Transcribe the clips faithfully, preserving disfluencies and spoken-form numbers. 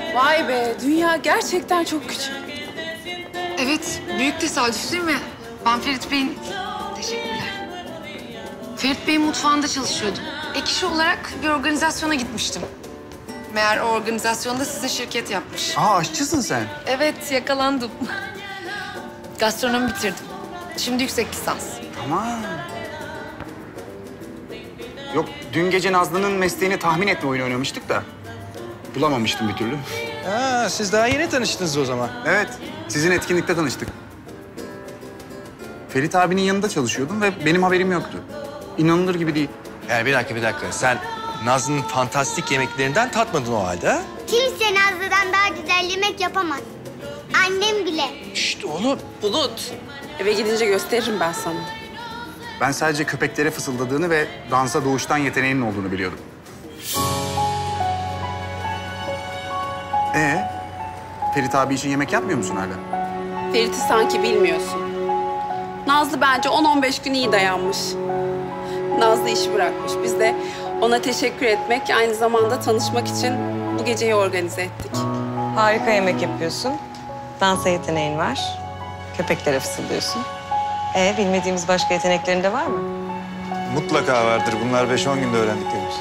Vay be, dünya gerçekten çok küçük. Evet, büyük tesadüf değil mi? Ben Ferit Bey'in... Teşekkürler. Ferit Bey'in mutfağında çalışıyordum. Ek iş olarak bir organizasyona gitmiştim. Meğer o organizasyonda sizin şirket yapmış. Aa, aşçısın sen. Evet, yakalandım. Gastronomi bitirdim. Şimdi yüksek lisans. Tamam. Yok, dün gece Nazlı'nın mesleğini tahmin etme oyunu oynamıştık da bulamamıştım bir türlü. Ha, siz daha yeni tanıştınız o zaman. Evet, sizin etkinlikte tanıştık. Ferit abinin yanında çalışıyordum ve benim haberim yoktu. İnanılır gibi değil. Yani bir dakika, bir dakika. Sen Nazlı'nın fantastik yemeklerinden tatmadın o halde ha? Kimse Nazlı'dan daha güzel yemek yapamaz. Annem bile. Şşt oğlum. Bulut, eve gidince gösteririm ben sana. Ben sadece köpeklere fısıldadığını ve dansa doğuştan yeteneğinin olduğunu biliyordum. Ee, Ferit abi için yemek yapmıyor musun hala? Ferit'i sanki bilmiyorsun. Nazlı bence on on beş gün iyi dayanmış. Nazlı işi bırakmış. Biz de ona teşekkür etmek, aynı zamanda tanışmak için bu geceyi organize ettik. Harika yemek yapıyorsun. Dansa yeteneğin var. Köpeklere fısıldıyorsun. Ee, bilmediğimiz başka yeteneklerin de var mı? Mutlaka vardır. Bunlar beş on günde öğrendiklerimiz.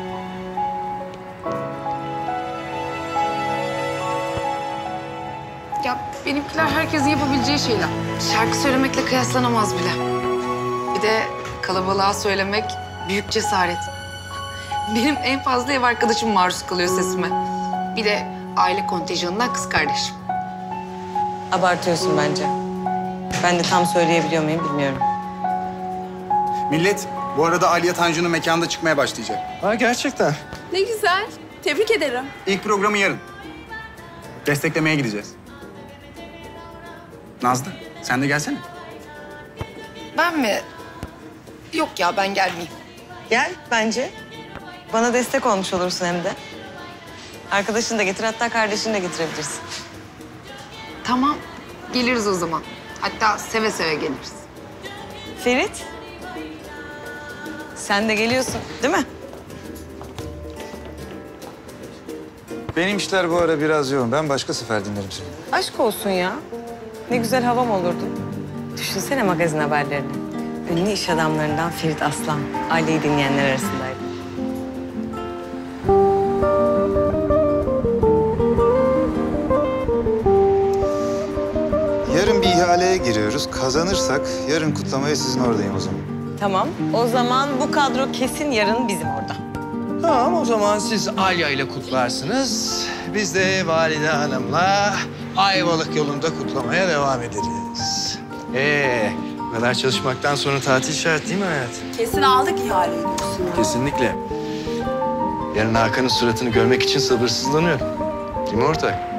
Ya benimkiler herkesin yapabileceği şeyler. Şarkı söylemekle kıyaslanamaz bile. Bir de kalabalığa söylemek büyük cesaret. Benim en fazla ev arkadaşım maruz kalıyor sesime. Bir de aile kontenjanından kız kardeşim. Abartıyorsun bence. Ben de tam söyleyebiliyor muyum bilmiyorum. Millet, bu arada Aliye Tanju'nun mekanda çıkmaya başlayacak. Ha gerçekten. Ne güzel. Tebrik ederim. İlk programı yarın. Desteklemeye gideceğiz. Nazlı, sen de gelsene. Ben mi? Yok ya, ben gelmeyeyim. Gel bence. Bana destek olmuş olursun hem de. Arkadaşını da getir, hatta kardeşini de getirebilirsin. Tamam, geliriz o zaman. Hatta seve seve geliriz. Ferit, sen de geliyorsun değil mi? Benim işler bu ara biraz yoğun. Ben başka sefer dinlerim seni. Aşk olsun ya. Ne güzel havam olurdu. Düşünsene magazin haberlerini. Ünlü iş adamlarından Ferit Aslan, aileyi dinleyenler arasındaydı. Yarın bir ihaleye giriyoruz. Kazanırsak yarın kutlamaya sizin oradayım o zaman. Tamam, o zaman bu kadro kesin yarın bizim orada. Tamam, o zaman siz Alya ile kutlarsınız. Biz de Valide Hanım'la Ayvalık yolunda kutlamaya devam ederiz. Ee, bu kadar çalışmaktan sonra tatil şart değil mi hayatım? Kesin aldık ihaleyi. Kesinlikle. Yarın Hakan'ın suratını görmek için sabırsızlanıyorum. Değil mi ortak?